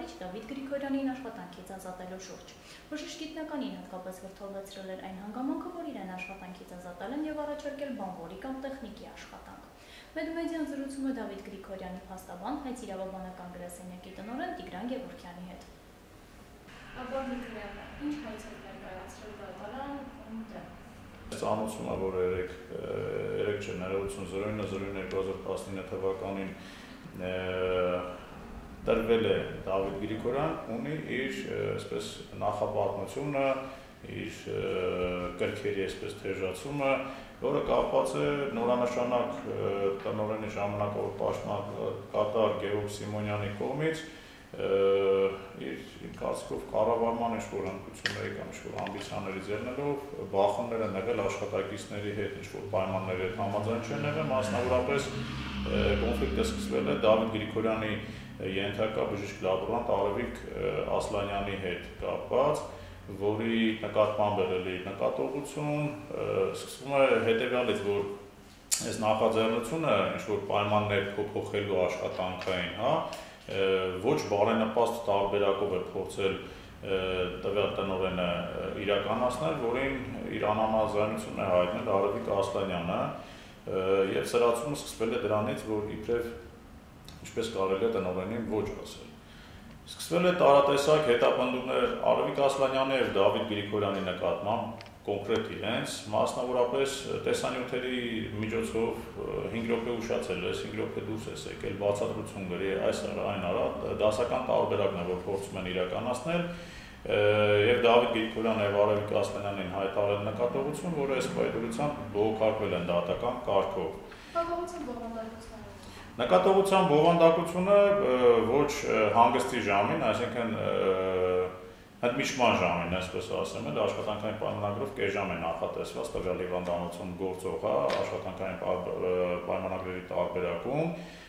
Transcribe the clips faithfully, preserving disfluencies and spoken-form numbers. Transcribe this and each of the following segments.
կառավարիչ Դավիթ Գրիգորյանին աշխատանքից ազատելու շուրջ։ Բժիշկ գիտնականին հատկապես վրդովվեցրել էր այն հանգամանքը, որ իրեն աշխատանքից ազատել են եւ առաջարկել բանվորի կամ տեխնիկի աշխատանք։ Մեդմեդիան զրուցում է Դավիթ Գրիգորյանի փաստաբան, հայց իրավաբանական գրասենյակի տնօրեն Տիգրան Գևորգյանի հետ։ Ինչ հայց եք ներկայացրել դատարան ում դեմ։ Ծանոթում է, որ երեք չէ ներողություն զրույնը զրույն երկու հազար տասնինը թվականին տրվել է Դավիթ Գրիգորյան, ունի իր այսպես նախապատմությունը, իր կրքերի այսպես թեժացումը, որը կապված է նորանշանակ տնօրենի ժամանակավոր պաշտոնակատար Գևորգ Սիմոնյանի կողմից իր կարծիքով կառավարման ինչ-որ հմտությունների կամ ինչ-որ ամբիցիաների ձեռնելով բախումներ են եղել աշխատակիցների հետ, ինչ-որ պայմանների հետ համաձայն չեն եղել, մասնավորապես կոնֆլիկտը սկսվել է Դավիթ Գրիգորյանի ենթակա բժիշկ լաբորանտ Արևիկ Ասլանյանի հետ կապված, որի նկատմամբ եղել է նկատողություն, սկսվում է հետևյալից, որ այս նախաձեռնությունը ինչ-որ պայմաններ փոփոխելու աշխատանքային, հա, ոչ բարենպաստ տարբերակով է փորձել տվյալ տնօրենը իրականացնել, որին իր անհամաձայնությունն է հայտնել Արևիկ Ասլանյանը, եւ սրացումը սկսվել է դրանից, որ իբրև ինչպես կարելի է տնօրենին ոչ ասել։ Սկսվել է տարատեսակ հետապնդումներ Արևիկ Ասլանյանի եւ Դավիթ Գրիգորյանի նկատմամբ, կոնկրետ իրենց, մասնավորապես տեսանյութերի միջոցով հինգ րոպե ուշացել ես, հինգ րոպե դուրս ես եկել, բացատրություն գրի, այս արա, այն արա, դասական տարբերակն է, որ փորձում են իրականացնել, եւ Դավիթ Գրիգորյանը եւ Արևիկ Ասլանյանին հայտարարել նկատողություն, որը այս պայմանությամբ բողոքարկվել են դատական կարգով։ Նկատողության բովանդակությունը Նկատողության բովանդակությունը ոչ հանգստի ժամին, այսինքն Հնդմիջման ժամին, այսպես ասեմ, էլ աշխատանքային պայմանագրով կես ժամ է նախատեսված տվյալ հիվանդանոցում գործող աշխատանքային պայմանագրերի տարբերակում։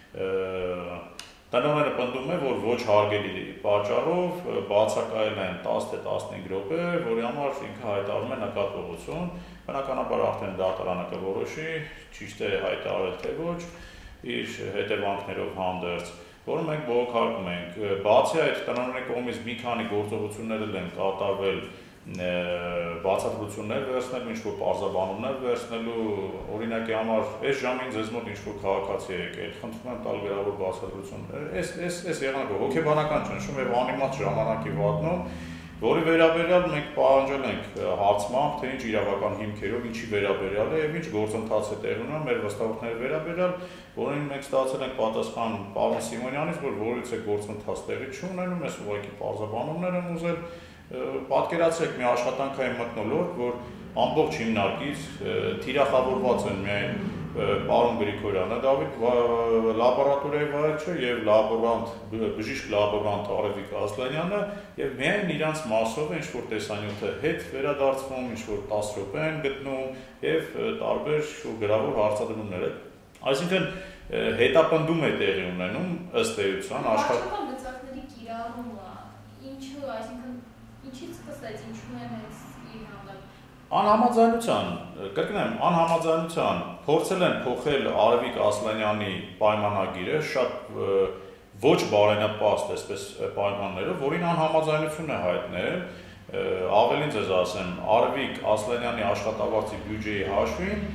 Տնօրենը պնդում է, որ ոչ հարգելի պատճառով բացակայել են տասը թե տասնհինգ րոպե, որի համար ինքը հայտարարում է նկատողություն, բնականաբար արդեն դատարանը կորոշի, ճիշտ է հայտարարել թե ոչ, իր հետևանքներով հանդերձ, որը մենք բողոքարկում ենք, բացի այդ տնօրենի կողմից մի քանի գործողություններ են կատարվել բացատրություններ վերցնելու, ինչ-որ պարզաբանումներ վերցնելու, օրինակի համար այս ժամին ձեզ մոտ ինչ-որ քաղաքացի է եկել, խնդրում եմ տալ վերավոր բացատրություններ, այս եղանակը հոգեբանական ճնշում եւ անիմաստ ժամանակի վատնում, որի վերաբերյալ մենք պահանջել ենք հարցմամբ, թե ինչ իրավական հիմքերով, ինչի վերաբերյալ է եւ ինչ գործընթաց է տեղի ունենում մեր վստահությունների վերաբերյալ, որին մենք ստացել ենք պատասխան պարոն Սիմոնյանից, որ որից է գործընթաց տեղի չունենում, ես ուղղակի պարզաբանումներ եմ ուզել, պատկերացրեք մի աշխատանքային մթնոլորտ, որ ամբողջ հիմնարկից թիրախավորված են միայն պարոն Գրիգորյանը, Դավիթ լաբորատորիայի վարիչը եւ լաբորանտ, բժիշկ լաբորանտ Արևիկ Ասլանյանը եւ միայն իրանց մասով է ինչ-որ տեսանյութը հետ վերադարձվում, ինչ-որ տասը րոպե են գտնում եւ տարբեր գրավոր հարցադրումներ են։ Այսինքն հետապնդում է տեղի ունենում ըստ էության աշխատանքային գծակների կիրառումը, ինչու, այսինքն ինչից սկսեց, ինչու են այս իր հանդեպ Անհամաձայնության, կրկնեմ, անհամաձայնության փորձել են փոխել Արևիկ Ասլանյանի պայմանագիրը շատ ոչ բարենպաստ այսպես պայմաններով, որին անհամաձայնություն է հայտնել, ավելին ձեզ ասեմ, Արևիկ Ասլանյանի աշխատավարձի բյուջեի հաշվին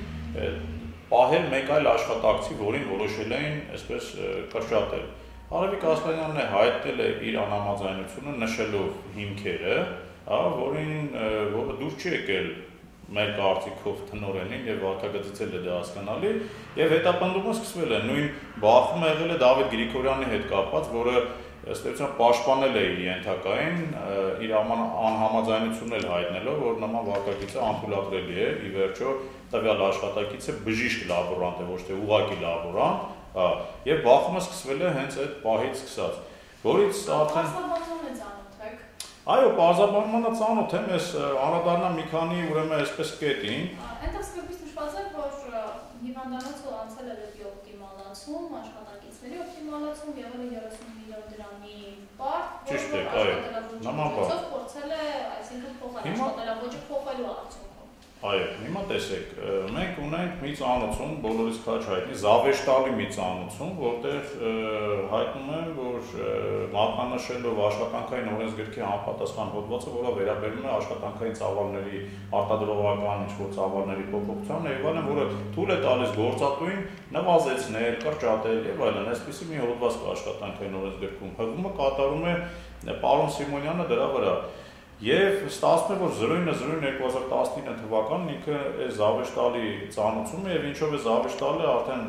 պահել մեկ այլ աշխատակցի, որին որոշել էին այսպես կրճատել։ Արևիկ Ասլանյանն է հայտնել է իր անհամաձայնությունը նշելով հիմքերը, որին որը դուր չի եկել մեր կարծիքով տնօրենին եւ վարքագծից էլ է դա հասկանալի եւ հետապնդումը սկսվել է նույն բախումը եղել է Դավիթ Գրիգորյանի հետ կապված, որը ըստ էության պաշտպանել է իր ենթակային իր անհամաձայնությունն էլ հայտնելով, որ նման վարքագիծը անթույլատրելի է, ի վերջո տվյալ աշխատակիցը բժիշկ լաբորանտ է, ոչ թե ուղղակի լաբորանտ, հա, եւ բախումը սկսվել է հենց այդ պահից սկսած, որից արդեն Այո, պարզաբանմանը ծանոթ եմ, ես անդրադառնամ մի քանի ուրեմն այսպես կետին։ Այնտեղ սկզբից նշված է, որ հիվանդանոցը անցել է դեպի օպտիմալացում, աշխատակիցների օպտիմալացում, եղել է երեսուն միլիոն դրամի պարտ, Ճիշտ է, այո, նման բան։ Փորձել է, այսինքն փոխել աշխատելավոճը փոխելու արդյունքում։ Այո, հիմա տեսեք, մենք ունենք մի ծանոթություն, բոլորիս քաչ հայտնի, Զավեշտալի մի ծանոթություն, որտեղ հայտնում են, որ մատնանշելով աշխատանքային օրենսգրքի համապատասխան հոդվածը, որը վերաբերում է աշխատանքային ծավալների արտադրողական ինչ-որ ծավալների փոփոխությանն եւ այլն, որը թույլ է տալիս գործատուին նվազեցնել, կրճատել եւ այլն, այսպիսի մի հոդված կա աշխատանքային օրենսգրքում, հղումը կատարում է պարոն Սիմոնյանը դրա վրա։ Եվ ստացվում է, որ զրույնը զրույն երկու հազար տասնինը թվականն ինքը Զավեշտալի ծանոթում է եւ ինչով է Զավեշտալը արդեն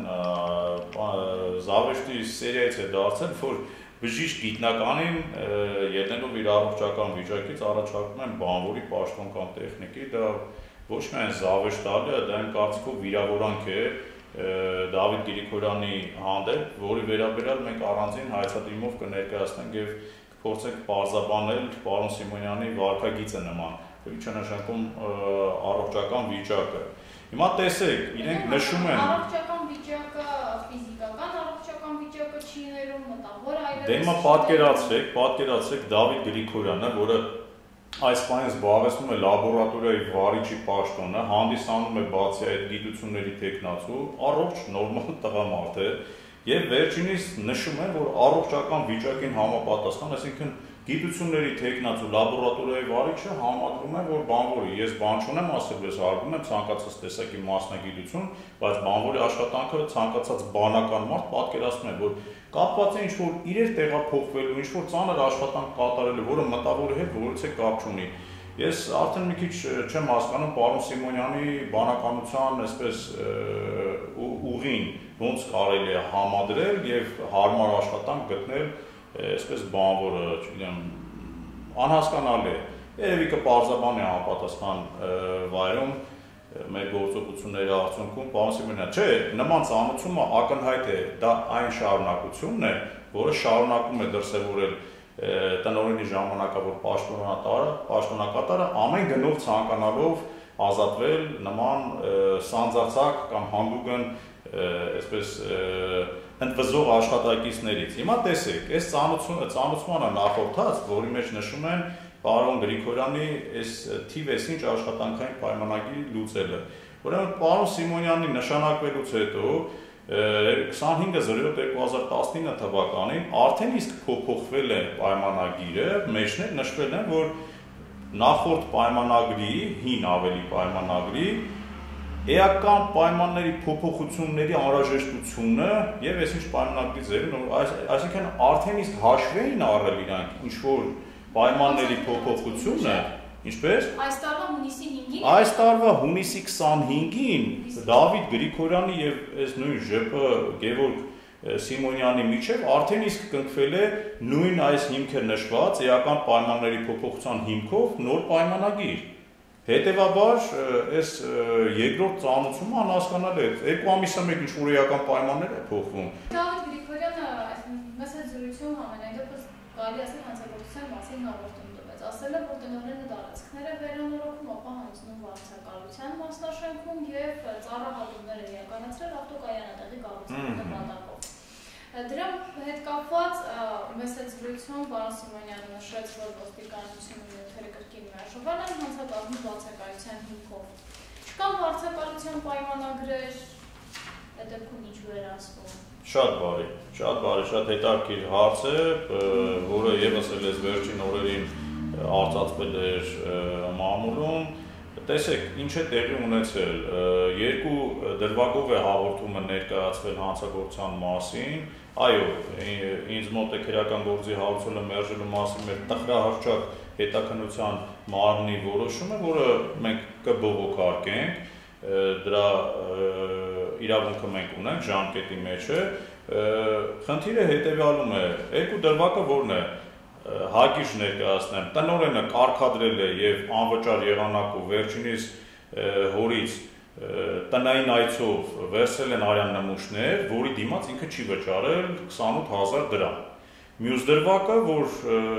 Զավեշտի սերիայից է դարձել, որ բժիշկ գիտնականին ելնելով իր առողջական վիճակից առաջարկում են բանվորի պաշտոն կամ տեխնիկի, դա ոչ միայն Զավեշտալը, դա իմ կարծիքով վիրավորանք է Դավիթ Գրիգորյանի հանդեպ, որի վերաբերյալ մենք առանձին հայեցադիմով կներկայացնենք եւ փորձենք պարզաբանել պարոն Սիմոնյանի վարքագիծը նման, ինչ է նշանակում առողջական վիճակը։ Հիմա տեսեք, իրենք նշում են առողջական վիճակը ֆիզիկական առողջական վիճակը չի ներում, մտավոր այլևս։ Դե հիմա պատկերացրեք, պատկերացրեք Դավիթ Գրիգորյանը, որը այս պահին զբաղեցնում է լաբորատորիայի վարիչի պաշտոնը, հանդիսանում է բացի այդ գիտությունների տեխնացու, առողջ նորմալ տղամարդ է։ Եվ վերջինիս նշում են, որ առողջական վիճակին համապատասխան, այսինքն գիտությունների տեխնացու լաբորատորիայի վարիչը համադրում է, որ բանվորի, ես բան չունեմ ասել, ես հարգում եմ ցանկացած տեսակի մասնագիտություն, բայց բանվորի աշխատանքը ցանկացած բանական մարդ պատկերացնում է, որ կապված է ինչ-որ իրեր տեղափոխվելու, ինչ-որ ծանր աշխատանք կատարելու, որը մտավորի հետ որից է կապ չունի։ Ես արդեն մի քիչ չեմ հասկանում պարոն Սիմոնյանի բանականության այսպես ուղին ոնց կարելի է համադրել եւ հարմար աշխատանք գտնել այսպես բանվորը, չգիտեմ, անհասկանալի է։ Երևի կպարզաբանի համապատասխան վայրում մեր գործողությունների արդյունքում պարոն Սիմոնյան, չէ, նման ծանոթությունը ակնհայտ է, դա այն շարունակությունն է, որը շարունակում է դրսևորել տնօրենի ժամանակավոր պաշտոնակատարը, պաշտոնակատարը ամեն գնով ցանկանալով ազատվել նման սանձարձակ կամ հանդուգն այսպես ընդվզող աշխատակիցներից։ Հիմա տեսեք, այս ծանոթությանը նախորդած, որի մեջ նշում են պարոն Գրիգորյանի այս թիվ ինչ աշխատանքային պայմանագիր լուծելը։ Ուրեմն պարոն Սիմոնյանի նշանակվելուց հետո քսանհինգ զրոյոթ երկու հազար տասնինը թվականին արդեն իսկ փոփոխվել է պայմանագիրը, մեջներ նշվել են, որ նախորդ պայմանագրի, հին ավելի պայմանագրի էական պայմանների փոփոխությունների անհրաժեշտությունը եւ այսինչ պայմանագրի ձևն, այսինքն արդեն իսկ հաշվի էին առել իրանք ինչ որ պայմանների փոփոխությունը, ինչպես այս տարվա հունիսի հինգին այս տարվա հունիսի քսանհինգին Դավիթ Գրիգորյանի եւ այս նույն ԺՊ Գևորգ Սիմոնյանի միջև արդեն իսկ կնքվել է նույն այս հիմքը նշված էական պայմանների փոփոխության հիմքով նոր պայմանագիր։ Հետևաբար այս երկրորդ ծանոթությունը անհասկանալի է։ Երկու ամիսը մեկ ինչ որ էական պայմաններ է փոխվում։ Դավիթ Գրիգորյանը մեծ զրույցում ամենայն դեպս կարելի ասել հանցագործության մասին հաղորդում տվեց, ասել է, որ տնօրենը տարածքները վերանորոգում, ապա հանձնում վարձակալության մասնաշենքում եւ ծառայություններ է իրականացրել ավտոկայանատեղի կառուցման նպատակով։ Դրա հետ կապված մեծ զրույցում պարոն Սիմոնյանը նշեց, որ ոստիկանությունը նյութերը կրկին մերժվել են հանցակազմի վարձակալության հիմքով։ Չկան վարձակալության պայմանագրեր, այդ դեպքում ինչ վերահսկում։ Շատ բարի, շատ բարի, շատ հետաքրքիր հարց է, որը եւս էլ այս վերջին օրերին արծացվել էր մամուլում։ Տեսեք, ինչ է տեղի ունեցել, երկու դրվագով է հաղորդումը ներկայացվել հանցագործության մասին, այո, ինձ մոտ է քրեական գործի հարուցումը մերժելու մասին մեր տխրահարճակ հետաքննության մարմնի որոշումը, որը մենք կբողոքարկենք, դրա իրավունքը մենք ունենք ժամկետի մեջ է, խնդիրը հետևյալում է, երկու դրվագը որն է, հագիշ ներկայացնեմ, տնօրենը կարգադրել է եւ անվճար եղանակով վերջինիս հորից տնային այցով վերցրել են արյան նմուշներ, որի դիմաց ինքը չի վճարել քսանութ հազար դրամ։ Մյուս դրվագը, որ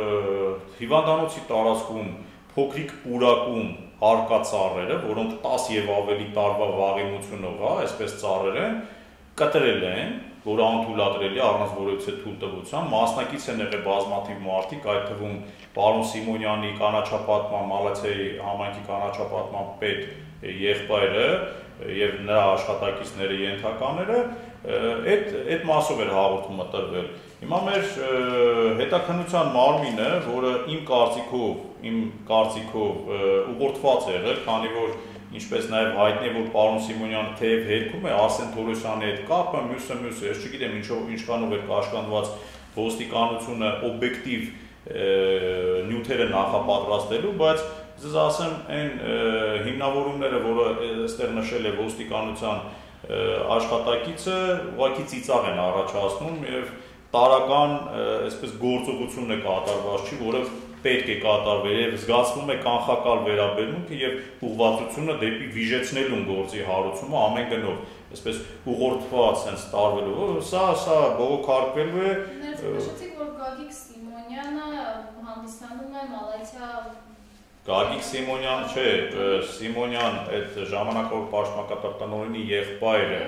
հիվանդանոցի տարածքում փոքրիկ պուրակում արկա ծառերը, որոնք տաս եւ ավելի տարվա վաղեմությունով, հա, այսպես ծառեր են, կտրել են որը անթույլատրելի է առանց որևիցե թույլտվության, մասնակից են եղել բազմաթիվ մարդիկ, այդ թվում պարոն Սիմոնյանի կանաչապատման, Մալացիայի համայնքի կանաչապատման պետ եղբայրը եւ նրա աշխատակիցները ենթակաները, այդ այդ մասով էր հաղորդումը տրվել։ Հիմա մեր հետաքննության մարմինը, որը իմ կարծիքով, իմ կարծիքով ուղղորդված է եղել, քանի որ ինչպես նաև հայտնի է, որ պարոն Սիմոնյանը թեև հերքում է Արսեն Թորոսյանի հետ կապը, մյուսը մյուսը, ես չգիտեմ ինչով ինչքանով էր կաշկանդված ոստիկանությունը օբյեկտիվ նյութերը նախապատրաստելու, բայց ձեզ ասեմ, այն հիմնավորումները, որը այստեղ նշել է ոստիկանության աշխատակիցը, ուղղակի ծիծաղ են առաջացնում եւ տարական այսպես գործողություն է կատարված չի, որը պետք է կատարվել եւ զգացվում է կանխակալ վերաբերմունքը եւ ուղղվածությունը դեպի վիժեցնելուն գործի հարուցումը ամեն գնով, այսպես ուղղորդված sense տարվելու, սա սա բողոքարկվելու է։ Ներկայացրեցիք, որ Գագիկ Սիմոնյանը հանդիսանում է Մալացիա Գագիկ Սիմոնյան չէ, Սիմոնյան այդ ժամանակավոր պաշտպանական եղբայրը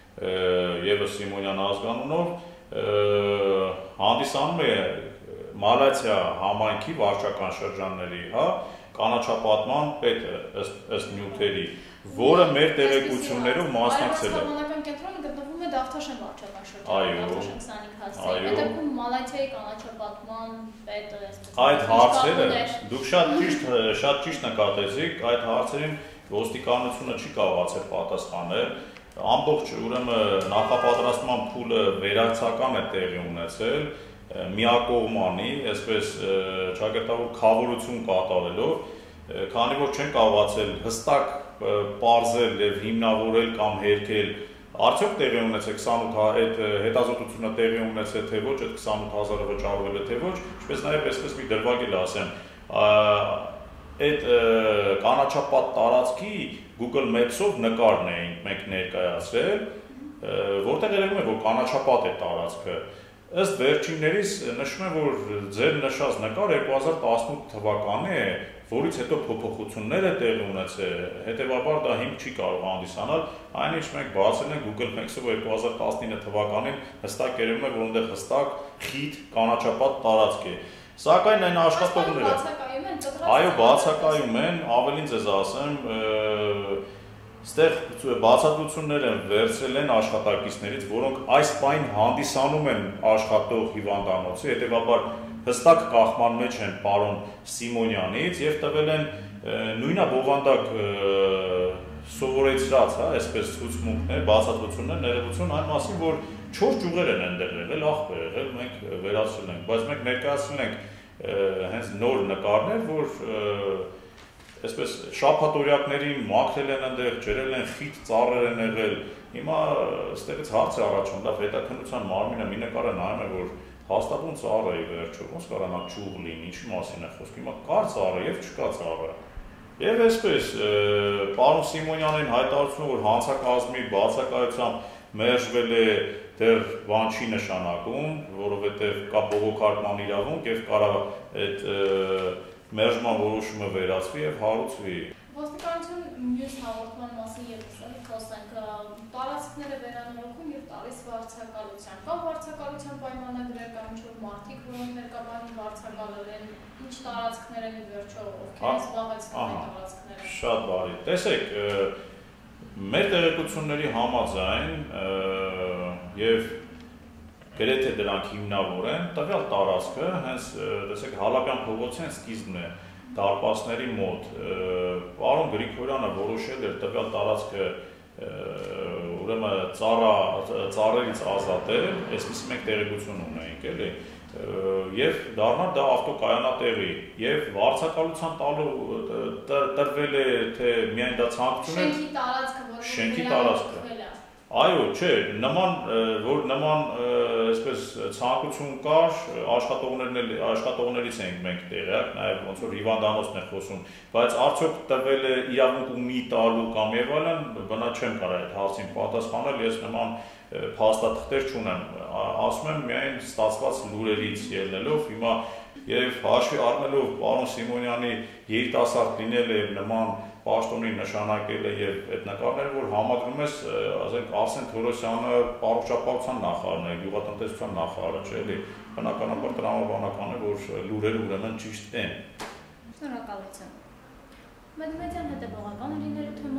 եւս Սիմոնյան ազգանունով հանդիսանում է Մալացիա համայնքի վարչական շրջանների, հա, կանաչապատման պետ ըստ նյութերի, որը մեր տեղեկություններով մասնակցել է։ Սահմանական կենտրոնը գտնվում է Դավթաշեն վարչական շրջանում, Այո, Դավթաշեն քսանհինգ հասցեի, այո։ հետագում Մալացիայի կանաչապատման պետը այսպես։ Այդ հարցերը դուք շատ ճիշտ շատ ճիշտ նկատեցիք, այդ հարցերին ոստիկանությունը չի կարողացել պատասխանել։ Ամբողջ ուրեմն նախապատրաստման փուլը վերացական է տեղի ունեցել միակողմանի, այսպես ճակերտավոր խավորություն կատարելով, քանի որ չեն կարողացել հստակ պարզել եւ հիմնավորել կամ հերքել արդյոք տեղի ունեցել քսանութ այդ հետազոտությունը տեղի ունեցել թե ոչ, այդ քսանութ հազարը վճարվել է թե ոչ, ինչպես նաեւ այսպես մի դրվագել ասեմ, այդ կանաչապատ տարածքի Google Maps-ով նկարն էինք մենք ներկայացրել, որտեղ երևում է, որ կանաչապատ է տարածքը։ Ըստ վերջիններից նշում է, որ ձեր նշած նկարը երկու հազար տասնութ թվականի է, որից հետո փոփոխություններ է տեղի ունեցել, հետևաբար դա հիմք չի կարող հանդիսանալ, այնինչ մենք բացել ենք Google Maps-ով երկու հազար տասնինը թվականին հստակ երևում է, որ այնտեղ հստակ խիտ կանաչապատ տարածք է։ Սակայն այն աշխատողները այո, բացակայում են, ավելին ձեզ ասեմ, այստեղ բացատրություններ են վերցրել են աշխատակիցներից, որոնք այս պայն հանդիսանում են աշխատող հիվանդանոցի, հետևաբար հստակ կախման մեջ են պարոն Սիմոնյանից եւ տվել են նույնա բովանդակ սովորեցրած, հա, այսպես ցուցմունքներ, բացատրություններ, ներողություն այն մասին, որ չորս ճյուղեր են այնտեղ եղել, աղբ է եղել, մենք վերացրել ենք, բայց մենք ներկայացրել ենք հենց նոր նկարներ, որ այսպես շաբաթօրյակներին մաքրել են այնտեղ, ջրել են, խիտ ծառեր են եղել։ Հիմա այստեղից հարց է առաջանում, լավ հետաքննության մարմինը մի նկարը նայում է, որ հաստատուն ծառը է վերջում, ոնց կարանա ճյուղ լինի, ինչի մասին է խոսքը, հիմա կար ծառը եւ չկա ծառը։ Եվ այսպես պարոն Սիմոնյանին հայտարարությունը, որ հանցակազմի բացակայությամբ մերժվել է, դեռ բան չի նշանակում, որովհետեւ կա բողոքարկման իրավունք եւ կարող այդ մերժման որոշումը վերացվի եւ հարուցվի։ Ոստիկանություն մյուս հաղորդման մասին ևս խոսենք, տարածքները վերանորոգում եւ տալիս վարձակալության, կամ վարձակալության պայմանագրեր կամ ինչ-որ մարդիկ, որոնք ներկայացին վարձակալել են, ինչ տարածքներ են ի վերջո, ովքեր զբաղեցնում են տարածքները։ Շատ բարի։ Տեսեք, մեր տեղեկությունների համաձայն եւ գրեթե դրանք հիմնավոր են, տվյալ տարածքը հենց տեսեք Հալաբյան փողոցի սկիզբն է դարպասների մոտ, պարոն Գրիգորյանը որոշել էր տվյալ տարածքը ուրեմն ծառերից ազատել, այսպիսի մենք տեղեկություն ունենք, էլի, եւ դառնալ դա ավտոկայանատեղի եւ վարձակալության տալու տրվել է թե միայն դա ցանկություն է շենքի տարածքը, որը շենքի տարածքը Այո, չէ, նման որ նման այսպես ցանկություն կար, աշխատողներն աշխատողներից ենք մենք տեղյակ, նաև ոնց որ հիվանդանոցն է խոսում, բայց արդյոք տվել է իրավունք ունի տալու կամ եւ այլն, բնա չեմ կարող այդ հարցին պատասխանել, ես նման փաստաթղթեր չունեմ, ասում եմ միայն ստացված լուրերից ելնելով, հիմա եւ հաշվի առնելով պարոն Սիմոնյանի երիտասարդ լինելը եւ նման պաշտոնի նշանակելը եւ այդ նկարները, որ համադրում ես, ասենք Արսեն Թորոսյանը առողջապահության նախարարն է, գյուղատնտեսության նախարարը, չէ՞ էլի, բնականաբար տրամաբանական է, որ լուրերը ուրեմն ճիշտ են։ Շնորհակալություն։ Մեդմեդիան հետևողական է լինելու